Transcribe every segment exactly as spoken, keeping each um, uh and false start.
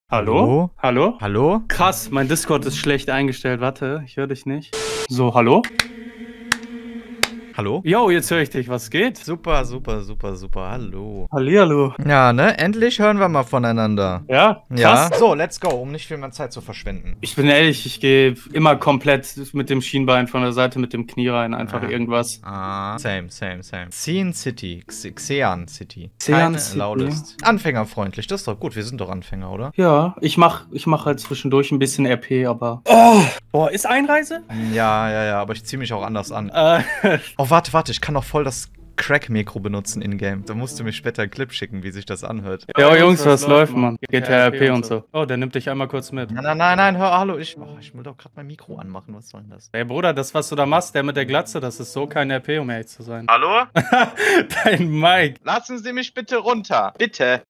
Hallo? Hallo? Hallo? Krass, mein Discord ist schlecht eingestellt. Warte, ich höre dich nicht. So, hallo? Hallo? Jo, jetzt höre ich dich. Was geht? Super, super, super, super. Hallo. Hallihallo. Ja, ne? Endlich hören wir mal voneinander. Ja? Ja. Krass. So, let's go, um nicht viel mehr Zeit zu verschwenden. Ich bin ehrlich, ich gehe immer komplett mit dem Schienbein von der Seite mit dem Knie rein. Einfach Ah. irgendwas. Ah, same, same, same. Xeon City. Xe- Xeon City. Xeon Keine City. Loudest. Anfängerfreundlich, das ist doch gut. Wir sind doch Anfänger, oder? Ja, ich mach, ich mach halt zwischendurch ein bisschen R P, aber... Oh, boah, ist Einreise? Ja, ja, ja, aber ich ziehe mich auch anders an. Äh, Oh, warte, warte, ich kann auch voll das Crack-Mikro benutzen in-game. Da musst du mir später einen Clip schicken, wie sich das anhört. ja, Jungs, was läuft, Mann? G T A R P und so. Oh, der nimmt dich einmal kurz mit. Nein, nein, nein, nein, hör, hallo, ich, oh, ich will doch gerade mein Mikro anmachen, was soll denn das? Ey, Bruder, das, was du da machst, der mit der Glatze, das ist so kein R P, um ehrlich zu sein. Hallo? Dein Mike. Lassen Sie mich bitte runter, bitte.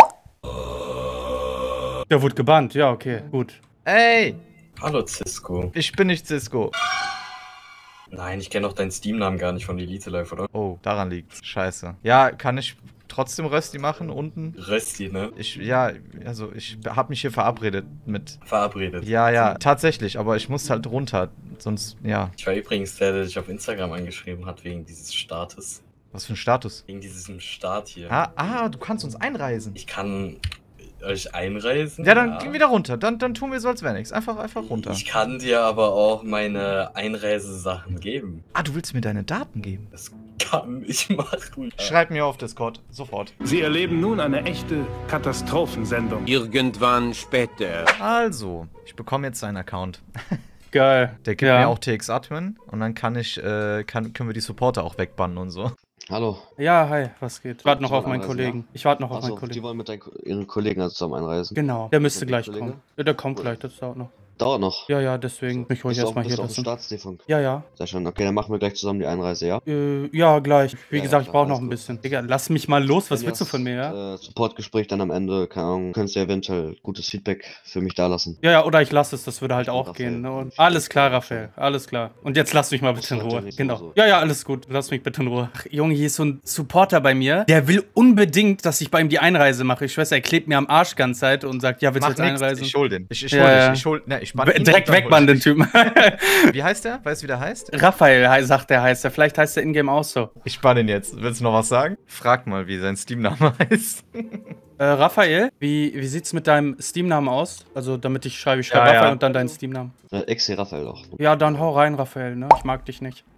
Der wurde gebannt, ja, okay, gut. Ey, Hallo Cisco. ich bin nicht Cisco. Nein, ich kenne doch deinen Steam-Namen gar nicht von Elite Life, oder? Oh, daran liegt's. Scheiße. Ja, kann ich trotzdem Rösti machen unten? Rösti, ne? Ich, ja, also ich hab mich hier verabredet mit... Verabredet. Ja, ja, tatsächlich, aber ich muss halt runter, sonst, ja. Ich war übrigens der, der dich auf Instagram angeschrieben hat, wegen dieses Startes. Was für ein Status? Wegen diesem Start hier. Ah, ah, du kannst uns einreisen. Ich kann euch einreisen. Ja, dann geh wieder runter. Dann, dann tun wir so, als wäre nichts. Einfach, einfach runter. Ich kann dir aber auch meine Einreisesachen geben. Ah, du willst mir deine Daten geben? Das kann ich machen. Schreib mir auf Discord. Sofort. Sie erleben nun eine echte Katastrophensendung. Irgendwann später. Also, ich bekomme jetzt seinen Account. Geil. Der gibt Ja. mir auch T X-Admin und dann kann ich, äh, kann, können wir die Supporter auch wegbannen und so. Hallo. Ja, hi, was geht? Ich warte noch Die auf wollen meinen einreisen, Kollegen. Ich warte noch auf Achso, meinen die Kollegen. wollen mit deinen, Ko- ihren Kollegen also zusammen einreisen. Genau, der müsste Und gleich der Kollege? kommen. Ja, der kommt gleich, das dauert noch. Dauert noch. Ja, ja, deswegen. Ich hol ich Bist du auch, erstmal bist hier du auf dem lassen. Staatsdefunkt? Ja, ja. Sehr schön. Okay, dann machen wir gleich zusammen die Einreise, ja? Äh, ja, gleich. Wie Ja, gesagt, ja, ich brauche alles noch ein gut. bisschen. Digga, lass mich mal los. Was Wenn willst du das, von mir, ja? Äh, Supportgespräch dann am Ende, keine Ahnung, könntest du eventuell gutes Feedback für mich da lassen. Ja, ja, oder ich lasse es, das würde halt Ich auch bin gehen. Ne? Raphael. Und alles klar, Raphael, alles klar. Und jetzt lass mich mal bitte in Das Ruhe. sollte nicht Genau. so- Ja, ja, alles gut. Lass mich bitte in Ruhe. Ach, Junge, hier ist so ein Supporter bei mir. Der will unbedingt, dass ich bei ihm die Einreise mache. Ich schwöre, er klebt mir am Arsch ganze Zeit und sagt, ja, willst du Mach jetzt nix, einreisen? ich hol den. Ich, ich Ja, hol ja. dich. Ich hol, ne, ich bann Be- ihn Direkt und dann hol wegbannen, den ich Typen. dich. Wie heißt der? Weißt du, wie der heißt? Raphael hei- sagt der heißt er. Vielleicht heißt der Ingame auch so. Ich bann ihn jetzt. Willst du noch was sagen? Frag mal, wie sein Steam-Name heißt. Äh, Raphael, wie, wie sieht's mit deinem Steam-Namen aus? Also, damit ich schreibe, ich schreibe Ja, Raphael ja. und dann deinen Steam-Namen. Äh, Exe Raphael doch. Ja, dann hau rein, Raphael, ne? Ich mag dich nicht.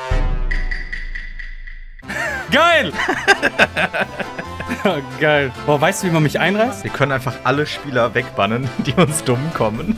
Geil! Geil. Boah, weißt du, wie man mich einreißt? Wir können einfach alle Spieler wegbannen, die uns dumm kommen.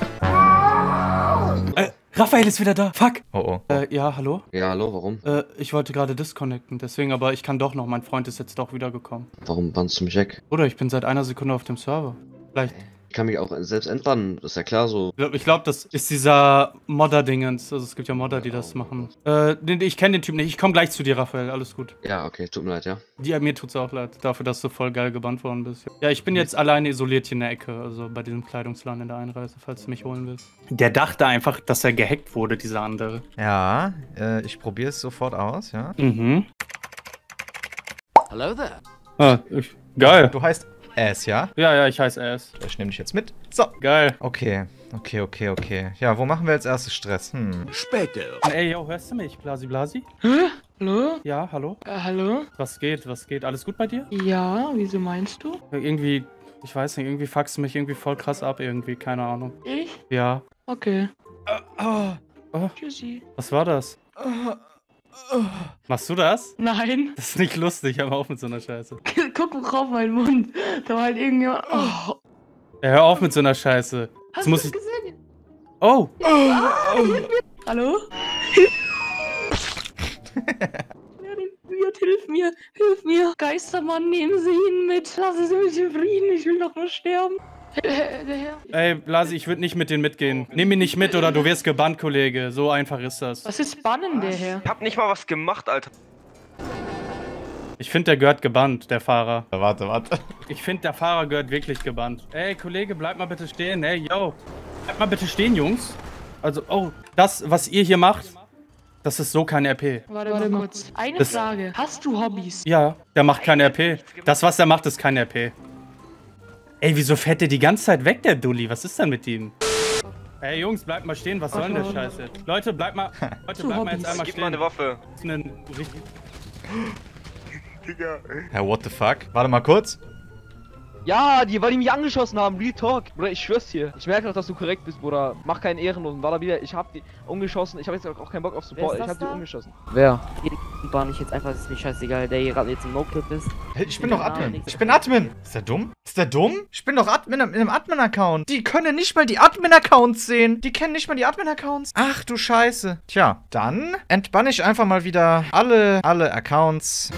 Äh, Raphael ist wieder da. Fuck. Oh, oh. Äh, ja, hallo? Ja, hallo, warum? Äh, ich wollte gerade disconnecten, deswegen, aber ich kann doch noch. Mein Freund ist jetzt doch wiedergekommen. Warum bannst du mich weg? Oder ich bin seit einer Sekunde auf dem Server. Vielleicht. Ich kann mich auch selbst entbannen, das ist ja klar so. Ich glaube, glaub, das ist dieser Modder-Dingens. Also es gibt ja Modder, die das machen. Äh, nee, nee, ich kenne den Typ nicht. Ich komme gleich zu dir, Raphael. Alles gut. Ja, okay, tut mir leid, ja. Die, mir tut's auch leid, dafür, dass du voll geil gebannt worden bist. Ja, ich bin jetzt alleine isoliert hier in der Ecke, also bei diesem Kleidungsladen in der Einreise, falls du mich holen willst. Der dachte einfach, dass er gehackt wurde, dieser andere. Ja, äh, ich probiere es sofort aus, ja. Mhm. Hello there. Ah, ich, geil. Du heißt Ass, ja? Ja, ja, ich heiße Ass. Ich nehme dich jetzt mit. So. Geil. Okay, okay, okay, okay. Ja, wo machen wir als erstes Stress? Hm. Später. Ey, yo, hörst du mich, Blasi Blasi? Hallo? Ja, hallo? Äh, hallo? Was geht, was geht? Alles gut bei dir? Ja, wieso meinst du? Ja, irgendwie, ich weiß nicht, irgendwie fuckst du mich irgendwie voll krass ab, irgendwie, keine Ahnung. Ich? Ja. Okay. Oh, oh, Tschüssi. was war das? Machst du das? Nein. Das ist nicht lustig, hör mal auf mit so einer Scheiße. Guck mal auf meinen Mund. Da war halt irgendjemand. Oh. Ja, hör auf mit so einer Scheiße. Hast Jetzt du muss das ich. gesehen? Oh! Hallo? Ja, den Wirt, hilf mir, hilf mir. Geistermann, nehmen Sie ihn mit. Lassen Sie mich in Frieden, ich will doch nur sterben. Der Herr, der Herr. Ey, Blasi, ich würde nicht mit denen mitgehen. Nimm ihn nicht mit oder du wirst gebannt, Kollege. So einfach ist das. Was ist Bannen, der Herr? Ich hab nicht mal was gemacht, Alter. Ich finde, der gehört gebannt, der Fahrer. Warte, warte. Ich finde, der Fahrer gehört wirklich gebannt. Ey, Kollege, bleib mal bitte stehen. Ey, yo. Bleib mal bitte stehen, Jungs. Also, oh, das, was ihr hier macht, das ist so kein R P. Warte, warte mal kurz. Eine Das- Frage. Hast du Hobbys? Ja, der macht kein R P. Das, was er macht, ist kein R P. Ey, wieso fährt der die ganze Zeit weg, der Dulli? Was ist denn mit ihm? Ey, Jungs, bleibt mal stehen. Was soll denn das Scheiße? Leute, bleibt mal, Leute, bleibt mal jetzt einmal Gib stehen. mal eine Waffe. Das ist ein richtig... Herr, what the fuck? Warte mal kurz. Ja, die, weil die mich angeschossen haben, Real Talk. Bruder, ich schwör's dir. Ich merke doch, dass du korrekt bist, Bruder. Mach keinen Ehrenlosen. War da wieder, ich hab die umgeschossen. Ich hab jetzt auch keinen Bock auf Support. Ich hab die umgeschossen. Wer? War nicht jetzt einfach, ist mir scheißegal, der hier gerade jetzt im No-Clip ist. Hey, ich bin doch Admin. Ich bin Admin. Ist der dumm? Ist der dumm? Ich bin doch Admin in einem Admin-Account. Die können nicht mal die Admin-Accounts sehen. Die kennen nicht mal die Admin-Accounts. Ach du Scheiße. Tja, dann entbanne ich einfach mal wieder alle, alle Accounts.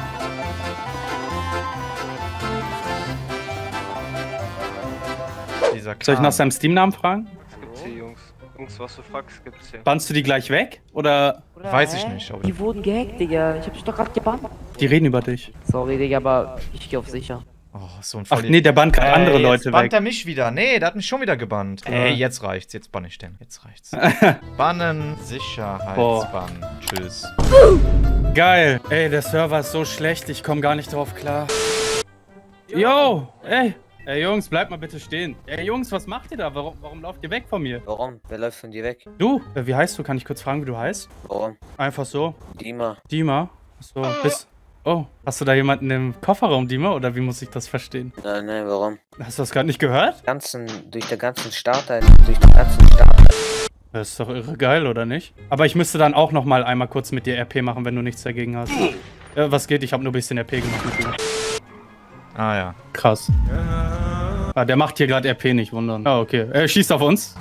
Soll ich nach seinem Steam-Namen fragen? Was gibt's hier, Jungs? Jungs, was du fragst, gibt's hier. Bannst du die gleich weg? Oder? Oder, Weiß hä? ich nicht. Ob Die wurden gehackt, Digga. Ich hab dich doch gerade gebannt. Die reden über dich. Sorry, Digga, aber ich geh auf sicher. oh, so ein Ach Vollidiot. nee, der bannt gerade andere Ey, Leute jetzt bannt weg. er mich wieder. Nee, der hat mich schon wieder gebannt. Ey, jetzt reicht's. Jetzt bann ich den. Jetzt reicht's. Bannen, Sicherheitsbann. Tschüss. Geil. Ey, der Server ist so schlecht, ich komme gar nicht drauf klar. Yo, ey. Ey, Jungs, bleibt mal bitte stehen. Ey, Jungs, was macht ihr da? Warum, warum lauft ihr weg von mir? Warum? Wer läuft von dir weg? Du, äh, wie heißt du? Kann ich kurz fragen, wie du heißt? Warum? Einfach so. Dima. Dima? Achso, bist... Oh, hast du da jemanden im Kofferraum, Dima? Oder wie muss ich das verstehen? Nein, nein, warum? Hast du das gerade nicht gehört? Ganzen, durch den ganzen Starter, durch den ganzen Starter. Das ist doch irre geil, oder nicht? Aber ich müsste dann auch noch mal einmal kurz mit dir R P machen, wenn du nichts dagegen hast. Ja, was geht? Ich habe nur ein bisschen R P gemacht mit dir. Ah ja. Krass. Ah, der macht hier gerade R P, nicht wundern. Ah, okay. Er schießt auf uns.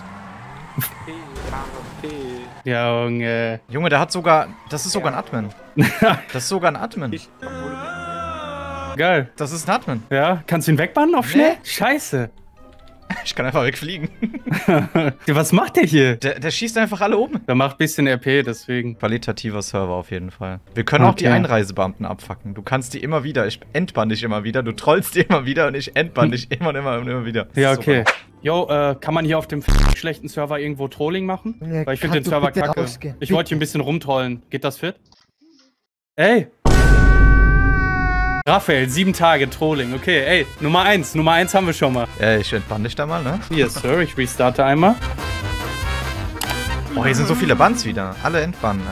Ja, Junge. Junge, der hat sogar... Das ist sogar ein Admin. Das ist sogar ein Admin. Geil. Das ist ein Admin. Ja, kannst du ihn wegbannen auf schnell? Nee. Scheiße. Ich kann einfach wegfliegen. Was macht der hier? Der, der schießt einfach alle um. Der macht ein bisschen R P, deswegen. Qualitativer Server auf jeden Fall. Wir können Okay. auch die Einreisebeamten abfacken. Du kannst die immer wieder. Ich entbann dich immer wieder. Du trollst die immer wieder und ich entbann dich immer und immer und immer wieder. Ja, Super. okay. Jo, äh, kann man hier auf dem schlechten Server irgendwo Trolling machen? Ja, Weil ich finde den Server kacke. Rausgehen. Ich wollte hier ein bisschen rumtrollen. Geht das fit? Ey! Raphael, sieben Tage Trolling. Okay, ey, Nummer eins. Nummer eins haben wir schon mal. Ja, ich entbann dich da mal, ne? Yes, Sir, ich restarte einmal. Oh, hier sind so viele Bans wieder. Alle entbannen.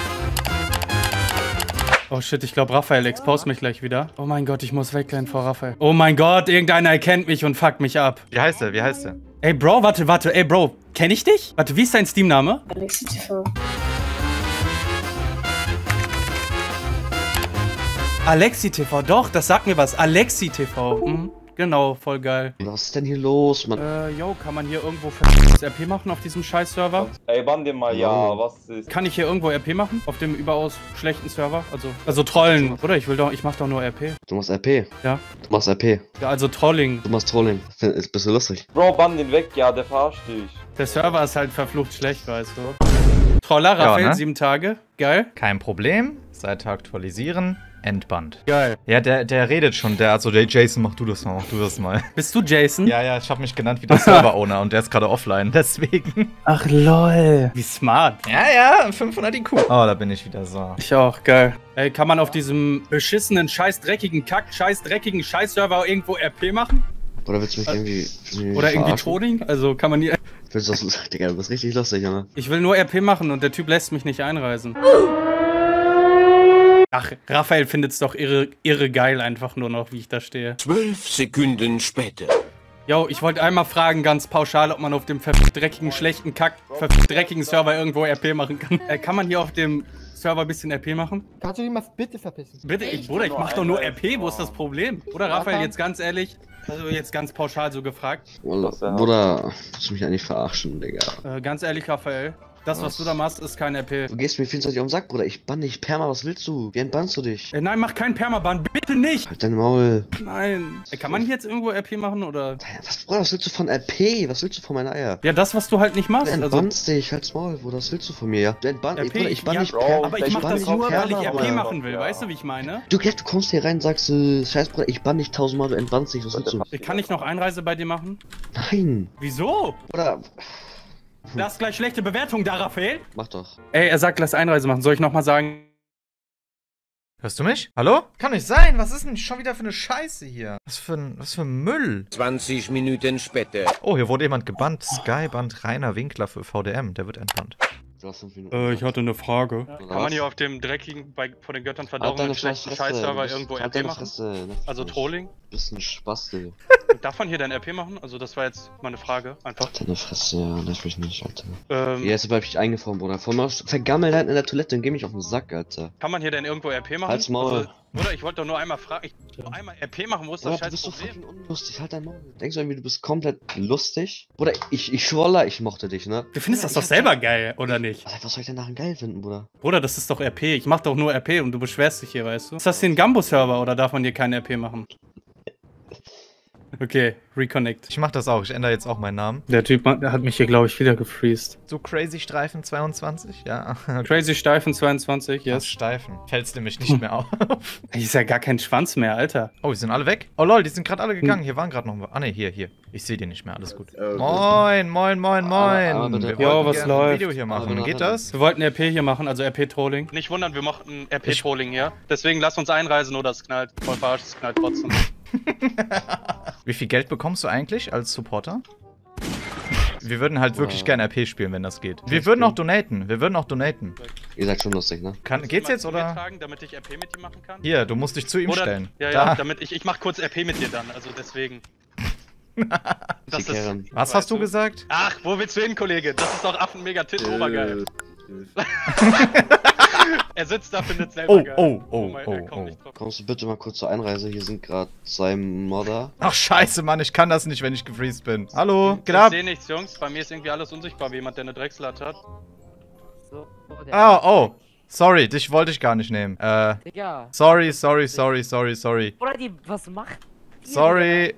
Oh shit, ich glaube Raphael exposed mich gleich wieder. Oh mein Gott, ich muss wegrennen vor Raphael. Oh mein Gott, irgendeiner erkennt mich und fuckt mich ab. Wie heißt der? Wie heißt der? Ey, Bro, warte, warte. Ey, Bro, kenn ich dich? Warte, wie ist dein Steam-Name? AlexiTV. AlexiTV, doch, das sagt mir was. AlexiTV. Mhm. Genau, voll geil. Was ist denn hier los, Mann? Äh, yo, kann man hier irgendwo das R P machen auf diesem scheiß Server? Ey, bann den mal, ja, was ist... Kann ich hier irgendwo R P machen? Auf dem überaus schlechten Server? Also, also Trollen, oder? Ich will doch, ich mach doch nur R P. Du machst R P? Ja. Du machst R P? Ja, also Trolling. Du machst Trolling. Find- Ist bist du lustig? Bro, bann den weg, ja, der verarscht dich. Der Server ist halt verflucht schlecht, weißt du. Troller, Raphael, Ja, ne? sieben Tage. Geil. Kein Problem. Seite aktualisieren. Entbannt. Geil. Ja, der, der redet schon. Der hat so, der Jason, mach du das mal, mach du das mal. Bist du Jason? Ja, ja, ich habe mich genannt wie der Server-Owner und der ist gerade offline. Deswegen. Ach, lol. Wie smart. Ja, ja, fünfhundert I Q. Oh, da bin ich wieder so. Ich auch, geil. Ey, kann man auf diesem beschissenen, scheiß dreckigen, kack, scheiß dreckigen Scheiß-Server irgendwo R P machen? Oder willst du mich irgendwie... willst du mich Oder irgendwie verarschen? Trolling? Also kann man hier... Willst du das... Digga, du bist richtig lustig, Junge. Ich will nur R P machen und der Typ lässt mich nicht einreisen. Ach, Raphael findet's doch irre, irre geil einfach nur noch, wie ich da stehe. Zwölf Sekunden später. Yo, ich wollte einmal fragen, ganz pauschal, ob man auf dem verfickt dreckigen, schlechten, kack, verfickt dreckigen Server irgendwo R P machen kann. Äh, kann man hier auf dem Server ein bisschen R P machen? Kannst du dich mal bitte verpissen? Bitte, ich, Bruder, ich mach doch nur R P, wo ist das Problem? Oder Raphael, jetzt ganz ehrlich, also jetzt ganz pauschal so gefragt. Wallah, Bruder, willst du mich eigentlich verarschen, Digga? Äh, ganz ehrlich, Raphael, das, was du da machst, ist kein R P. Du gehst mir vierundzwanzig auf den Sack, Bruder. Ich bann dich. Perma, was willst du? Wie entbannst du dich? Äh, nein, mach keinen Permaban, bitte nicht! Halt dein Maul. Nein. Äh, kann man hier jetzt irgendwo R P machen, oder? Was, Bruder, was willst du von R P? Was willst du von meinen Eier? Ja, das, was du halt nicht Du machst. Also, entbannst dich. Halt's Maul, Bruder. Was willst du von mir, ja? Du entbannst... R P, Bruder, ich bann ja, nicht Bro, Perma. aber ich mach bann das nicht nur, weil ich Perma, R P Bruder. machen will, weißt du, wie ich meine? Du, ja, du kommst hier rein und sagst, äh, scheiß Bruder, ich bann dich tausendmal, du entbannst dich. Was willst du? Kann ich noch Einreise bei dir machen? Nein. Wieso? Bruder... Da ist gleich schlechte Bewertung da, Raphael. Mach doch. Ey, er sagt, lass Einreise machen. Soll ich nochmal sagen? Hörst du mich? Hallo? Kann nicht sein. Was ist denn schon wieder für eine Scheiße hier? Was für ein, was für ein Müll? zwanzig Minuten später. Oh, hier wurde jemand gebannt. Sky bannt Rainer Winkler für V D M. Der wird entbannt. Äh, ich hatte eine Frage. Ja. Kann man hier auf dem dreckigen, bei, von den Göttern verdorrenen schlechten Scheißserver irgendwo R P machen? Also Trolling? Bist ein Spaß, Digga. Darf man hier dein R P machen? Also das war jetzt meine Frage, einfach. Deine Fresse, ja, lass mich nicht, Alter. Ähm, Jetzt bleib ich eingefroren, Bruder. Vor mir vergammelt halt in der Toilette und geh mich auf den Sack, Alter. Kann man hier denn irgendwo R P machen? Halt's Maul. Also, oder ich wollte doch nur einmal fragen, ich nur einmal R P machen, wo ist das Bruder, du scheiß bist so Problem? fucking unlustig, halt dein Maul. Denkst du irgendwie, du bist komplett lustig? Bruder, ich, ich schwoller, ich mochte dich, ne? Du findest das Ich doch hab- selber geil, oder nicht? Alter, was soll ich denn nachher geil finden, Bruder? Bruder, das ist doch R P. Ich mach doch nur R P und du beschwerst dich hier, weißt du? Ist das hier ein Gambo-Server oder darf man hier keinen R P machen? Okay, reconnect. Ich mach das auch. Ich ändere jetzt auch meinen Namen. Der Typ der hat mich hier, glaube ich, wieder gefreezed. So Crazy Streifen zweiundzwanzig? Ja. Crazy Steifen zweiundzwanzig, Was yes. Steifen? Fällt's nämlich nicht mehr auf. Hier ist ja gar kein Schwanz mehr, Alter. Oh, die sind alle weg? Oh lol, die sind gerade alle gegangen. Hier waren gerade noch... Ah ne, hier, hier. Ich sehe die nicht mehr. Alles gut. Moin, moin, moin, moin. Aber bitte. Wir Jo, wollten was gerne ein läuft? Video hier machen. Aber Geht bitte. das? Wir wollten R P hier machen, also R P-Trolling. Nicht wundern, wir mochten R P-Trolling hier. Deswegen lass uns einreisen oder es knallt. Voll verarscht, es knallt trotzdem. Wie viel Geld bekommst du eigentlich als Supporter? Wir würden halt wirklich gerne R P spielen, wenn das geht. Wir würden auch donaten. Wir würden auch donaten. Ihr seid schon lustig, ne? Kann, geht's jetzt oder? Tragen, damit ich R P mit dir machen kann? Hier, du musst dich zu ihm Oder, stellen. ja, Da. ja, damit ich, ich mach kurz R P mit dir dann, also deswegen. Das Sie ist, kehren. Was weißt hast du gesagt? Ach, wo willst du hin, Kollege? Das ist doch Affen mega tit obergeil. Er sitzt da, findet selber Oh, geil. oh, oh, mein, oh, er kommt oh. nicht drauf. Kommst du bitte mal kurz zur Einreise? Hier sind gerade zwei Modder. Ach scheiße, Mann, ich kann das nicht, wenn ich gefreezed bin. Hallo, geht Ich ab. seh nichts, Jungs. Bei mir ist irgendwie alles unsichtbar, wie jemand, der eine Drechslatte hat. So, der Ah, oh. Sorry, dich wollte ich gar nicht nehmen. Äh, Digga. sorry, sorry, sorry, sorry, sorry. Oder die, was macht ihr, Sorry.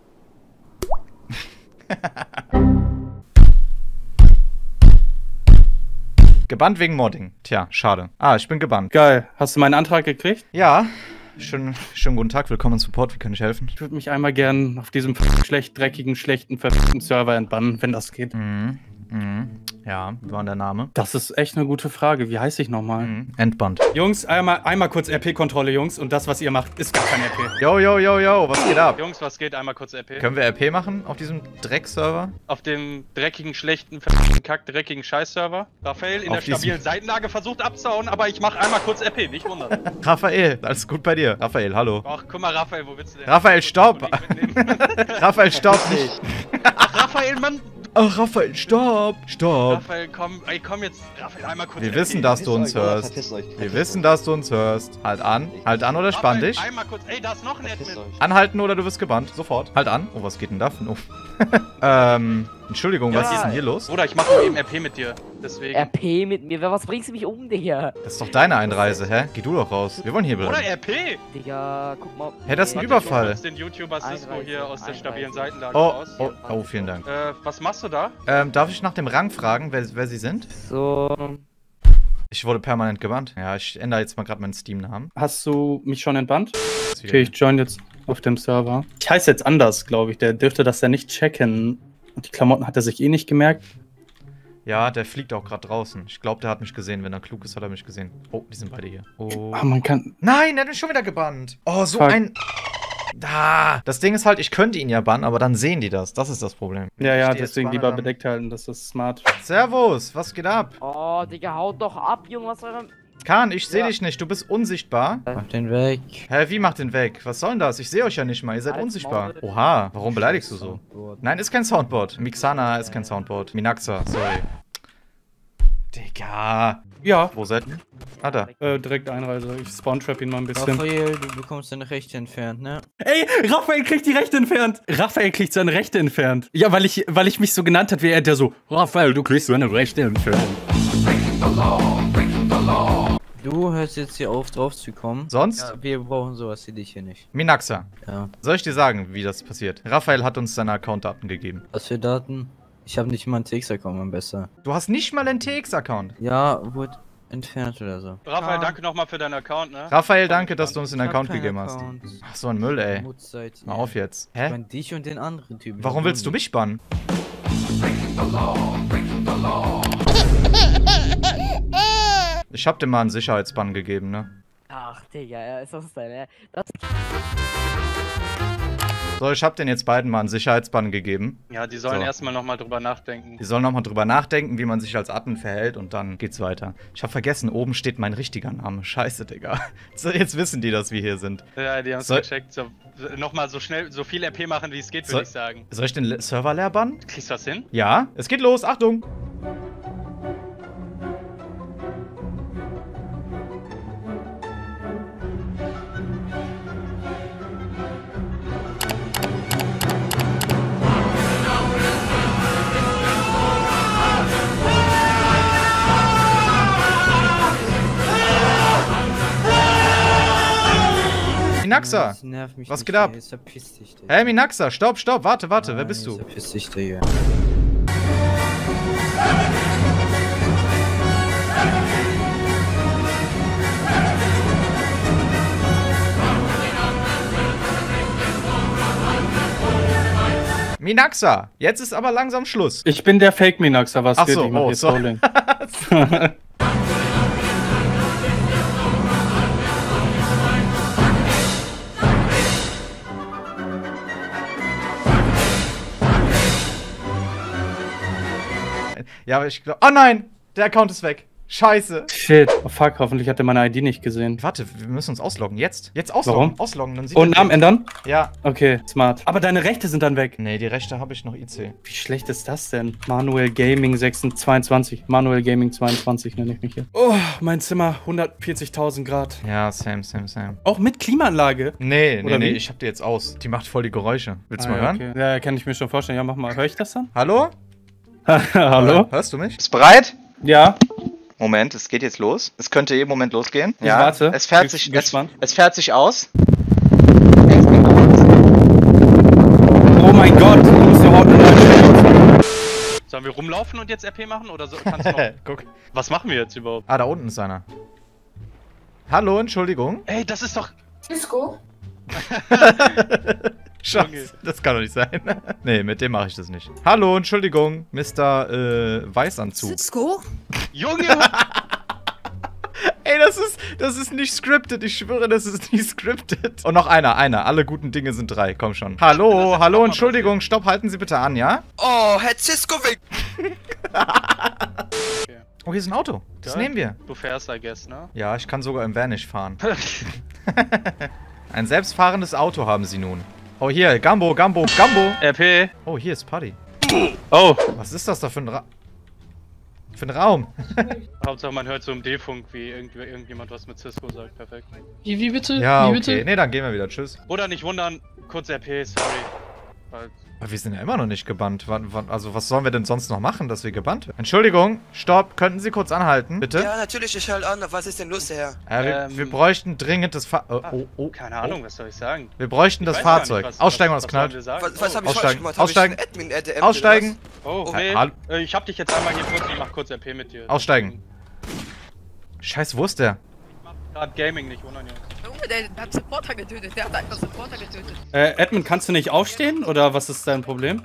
Gebannt wegen Modding. Tja, schade. Ah, ich bin gebannt. Geil. Hast du meinen Antrag gekriegt? Ja. Schönen, schönen guten Tag, willkommen im Support, wie kann ich helfen? Ich würde mich einmal gern auf diesem schlecht dreckigen, schlechten, verfickten Server entbannen, wenn das geht. Mhm. Mhm. Ja, wie war der Name? Das ist echt eine gute Frage. Wie heiße ich nochmal? Mhm. Entbannt. Jungs, einmal, einmal kurz R P-Kontrolle, Jungs. Und das, was ihr macht, ist gar kein R P. Yo, yo, yo, yo, was geht ab? Jungs, was geht? Einmal kurz R P. Können wir R P machen auf diesem Dreckserver? Auf dem dreckigen, schlechten, verfickten, kack, dreckigen Scheiß-Server. Raphael in Auf der diesem- stabilen Seitenlage versucht abzuhauen, aber ich mache einmal kurz R P, nicht wundern. Raphael, alles gut bei dir? Raphael, hallo. Ach, guck mal, Raphael, wo willst du denn? Raphael, stopp! Kollegen mitnehmen? Raphael, stopp nicht! Ach, Raphael, Mann! Ach, Raphael, stopp! Stopp! Raphael, komm, ey, komm jetzt. Raphael, einmal kurz Wir R P. wissen, dass du uns Verpisst euch, Bruder, hörst. verpisst euch, Wir verpisst wissen, dass du uns hörst. Halt an. Halt an oder spann Raphael, dich. einmal kurz, ey, da ist noch ein Verpisst Admin. euch. Anhalten oder du wirst gebannt. Sofort. Halt an. Oh, was geht denn da für ein... Oh. ähm, Entschuldigung, was Ja. ist denn hier los? Bruder, ich mache nur eben R P mit dir. Deswegen. R P mit mir? Was bringst du mich um, Digga? Das ist doch deine Einreise, hä? Geh du doch raus. Wir wollen hier bleiben. Oder R P! Digga, guck mal. Hä, das ist ein Nee, Überfall. Du holst den YouTuber Cisco hier aus der stabilen Seitenlage Oh, raus. oh, oh, vielen Dank. Äh, was machst du da? Ähm, darf ich nach dem Rang fragen, wer, wer sie sind? So. Ich wurde permanent gebannt. Ja, ich ändere jetzt mal gerade meinen Steam-Namen. Hast du mich schon entbannt? Ist wieder- Okay, ich join jetzt auf dem Server. Ich heiße jetzt anders, glaube ich. Der dürfte das ja nicht checken. Und die Klamotten hat er sich eh nicht gemerkt. Ja, der fliegt auch gerade draußen. Ich glaube, der hat mich gesehen. Wenn er klug ist, hat er mich gesehen. Oh, die sind beide hier. Oh. Ah, man kann. Nein, er hat mich schon wieder gebannt. Oh, so Fuck. ein... Da. Das Ding ist halt, ich könnte ihn ja bannen, aber dann sehen die das. Das ist das Problem. Ja, ja, Ich steh jetzt deswegen mal lieber dann- bedeckt halten. Das ist smart. Servus, was geht ab? Oh, Digga, haut doch ab, Junge, was soll denn. Kahn, ich sehe Ja. dich nicht. Du bist unsichtbar. Mach den weg. Hä, wie macht den weg? Was soll denn das? Ich sehe euch ja nicht mal. Ihr seid Als unsichtbar. Maul. Oha, warum beleidigst du so? Nein, ist kein Soundboard. Mixana ist kein Soundboard. Minaxa, sorry. Digga. Ja, Wo seid ihr? Ah, da. äh, direkt Einreise. Ich spawn-trap ihn mal ein bisschen. Raphael, du bekommst deine Rechte entfernt, ne? Ey, Raphael kriegt die Rechte entfernt. Raphael kriegt seine Rechte entfernt. Ja, weil ich, weil ich mich so genannt hat, wie er der so, Raphael, du kriegst deine Rechte entfernt. Du hörst jetzt hier auf, drauf zu kommen. Sonst? Ja, wir brauchen sowas wie dich hier nicht. Minaxa. Ja. Soll ich dir sagen, wie das passiert? Raphael hat uns seine Accountdaten gegeben. Was für Daten? Ich habe nicht mal einen T X-Account, mein Besser. Du hast nicht mal einen T X-Account. Ja, wurde entfernt oder so. Raphael, Ah. danke nochmal für deinen Account, ne? Raphael, danke, dass du uns den Ich hab Account keinen gegeben hast. Account. Ach, so ein Müll, ey. Mutzseite. Mal auf jetzt. Ich Hä? mein dich und den anderen Typen. Warum willst du mich bannen? Ich hab dir mal einen Sicherheitsbann gegeben, ne? Ach, Digga, ja, ist das denn, das So, ich hab den jetzt beiden mal einen Sicherheitsbann gegeben. Ja, die sollen So. erstmal nochmal drüber nachdenken. Die sollen nochmal drüber nachdenken, wie man sich als Admin verhält und dann geht's weiter. Ich hab vergessen, oben steht mein richtiger Name. Scheiße, Digga. So, jetzt wissen die, dass wir hier sind. Ja, die haben es Soll- gecheckt. So, nochmal so schnell, so viel R P machen, wie es geht, Soll- würde ich sagen. Soll ich den Le- Server leer bannen? Kriegst du das hin? Ja, es geht los, Achtung! Minaxa! Was geht ab? Hey, Minaxa, stopp, stopp, warte, warte, wer bist du? Verpiss dich, Digga. Minaxa, jetzt ist aber langsam Schluss. Ich bin der Fake-Minaxa, was Ach geht? so, Ich mach oh, jetzt so. Rolling. Ja, aber ich glaube. Oh nein! Der Account ist weg. Scheiße. Shit. Oh fuck, hoffentlich hat er meine I D nicht gesehen. Warte, wir müssen uns ausloggen. Jetzt. Jetzt ausloggen. Warum? Ausloggen, dann sieht Und er- Namen ändern? Ja. Okay, smart. Aber deine Rechte sind dann weg. Nee, die Rechte habe ich noch I C. Wie schlecht ist das denn? Manuel Gaming zweiundzwanzig. Manuel Gaming zweiundzwanzig nenne ich mich hier. Oh, mein Zimmer, hundertvierzigtausend Grad. Ja, same, same, same. Auch mit Klimaanlage? Nee, nee, Oder nee, wie? ich hab die jetzt aus. Die macht voll die Geräusche. Willst du Ah, mal ja, hören? okay. Ja, kann ich mir schon vorstellen. Ja, mach mal. Hör ich das dann? Hallo? Hallo? Hörst du mich? Bist bereit? Ja. Moment, es geht jetzt los. Es könnte jeden Moment losgehen. Ich warte. Es fährt Ich sich, bin es, gespannt. es fährt sich aus. Oh mein Gott, du musst ja heute. Sollen wir rumlaufen und jetzt R P machen oder so? Kannst du noch... Guck. Was machen wir jetzt überhaupt? Ah, da unten ist einer. Hallo, Entschuldigung. Ey, das ist doch... Cisco? Scheiße, das kann doch nicht sein. Nee, mit dem mache ich das nicht. Hallo, Entschuldigung, Mister Äh, Weißanzug. Cisco? Junge! Ey, das ist, das ist nicht scripted. Ich schwöre, das ist nicht scripted. Und noch einer, einer. Alle guten Dinge sind drei. Komm schon. Hallo, hallo, Entschuldigung. Stopp, halten Sie bitte an, ja? Oh, Herr Cisco weg. Oh, hier ist ein Auto. Das Geil. nehmen wir. Du fährst, I guess, ne? Ja, ich kann sogar im Vanish fahren. Ein selbstfahrendes Auto haben Sie nun. Oh, hier, Gambo, Gambo, Gambo. R P. Oh, hier ist Paddy. Oh. Was ist das da für ein Ra für ein Raum? Hauptsache man hört so im D-Funk, wie irgend irgendjemand was mit Cisco sagt. Perfekt. Wie, wie bitte? Ja, wie okay. bitte? Nee, dann gehen wir wieder. Tschüss. Oder nicht wundern, kurz R P, sorry. Weil Aber wir sind ja immer noch nicht gebannt. Wann, wann, also, was sollen wir denn sonst noch machen, dass wir gebannt werden? Entschuldigung, stopp. Könnten Sie kurz anhalten, bitte? Ja, natürlich, ich halte an. Was ist denn los, Herr? Äh, wir, Ähm, wir bräuchten dringend das Fahr... Oh, oh, oh. keine Ahnung, was soll ich sagen? Wir bräuchten Ich das weiß gar Fahrzeug. nicht, was- Aussteigen, was- was was sollen knallt. wir sagen? Was, was habe ich falsch Aussteigen, gemacht? Hab aussteigen. ich einen Admin, R D M Aussteigen. Oh, Oh, nee. hallo. Äh, ich hab dich jetzt einmal hier kurz, ich mach kurz R P mit dir. Aussteigen. Scheiße, wo ist der? Gerade Gaming nicht wundern, Jungs. Junge, der hat Supporter getötet. Der hat einfach Supporter getötet. Äh, Edmund, kannst du nicht aufstehen? Oder was ist dein Problem?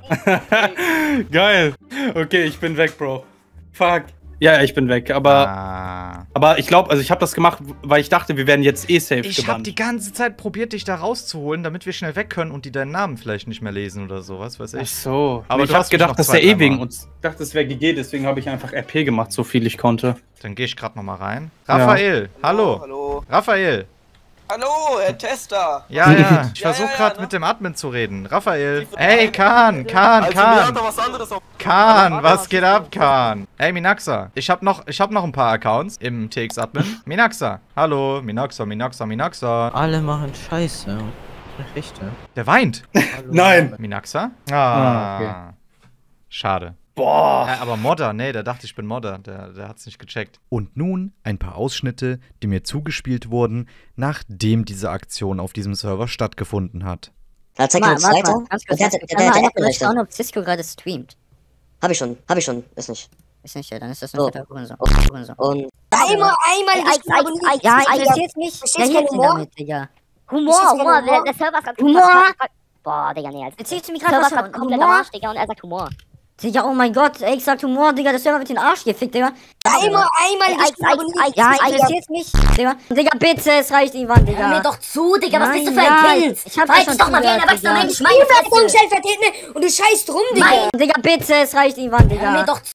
Geil. Okay, ich bin weg, Bro. Fuck. Ja, ich bin weg, aber... Ah. Aber ich glaube, also ich habe das gemacht, weil ich dachte, wir werden jetzt eh safe Ich hab gebannt. die ganze Zeit probiert, dich da rauszuholen, damit wir schnell weg können und die deinen Namen vielleicht nicht mehr lesen oder so, was weiß ich. Ach so. Aber ich du hab hast mich gedacht, noch dass zwei, der eh wegen dreimal. uns... Ich dachte, es wäre G G, deswegen habe ich einfach R P gemacht, so viel ich konnte. Dann gehe ich gerade noch mal rein. Raphael, hallo. Hallo. Raphael. Hallo, Herr Tester. Ja, ja. Ich Ja, versuche ja, ja, gerade ne? mit dem Admin zu reden. Raphael. Ey, Kahn, Kahn, Also, mir hat Kahn. doch was anderes auf. Kahn, was geht ab, Kahn? Ey, Minaxa. Ich hab noch, ich hab noch ein paar Accounts im T X-Admin. Minaxa. Hallo, Minaxa, Minaxa, Minaxa. Alle machen Scheiße. Rechte. Der weint. Nein. Minaxa? Ah, Ah, okay. Schade. Boah. Ja, aber Modder, nee, der dachte, ich bin Modder. Der, der hat's nicht gecheckt. Und nun ein paar Ausschnitte, die mir zugespielt wurden, nachdem diese Aktion auf diesem Server stattgefunden hat. Da zeigt Mal, uns warte weiter. mal, ganz kurz. Der, Jetzt der, kann der, mal der einer App von euch schauen, berechnet. ob Cisco gerade streamt. Hab ich schon, hab ich schon, ist nicht. Ist nicht, ja, dann ist das ein So. fetter Hurensohn. Und, Hurensohn. und Einmal, einmal Eis, nicht Eis, abonniert. Eis, ja, Verstehst interessiert du- mich. verstehst Ja, du jetzt keinen Humor? damit, Digga. Humor, Verstehst du Humor, keinen Humor? der Server ist grad Humor. Boah, Digga, nee. Erzählst du mir Server gerade ist was grad von komplett Humor? am Arsch, Digga, und er sagt Humor. Digga, oh mein Gott, ey, ich sag Humor, Digga, der Server wird den Arsch gefickt, Digga. Einmal, einmal, Eis, Eis, Eis, ja, interessiert mich, Digga. Digga, bitte, es reicht irgendwann, Digga. Hör mir doch zu, Digga, was Nein, bist du für ein ja, Kind? ich hab Weiß schon doch mal wie ein zugehört, erwachsener Digga. Mensch, meine Fresse. Und du scheißt rum, Digga. Digga, bitte, es reicht irgendwann, Digga. Hör mir doch zu.